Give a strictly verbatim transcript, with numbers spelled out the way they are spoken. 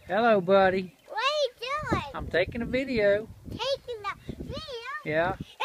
Hello, buddy. What are you doing? I'm taking a video. Taking the video? Yeah.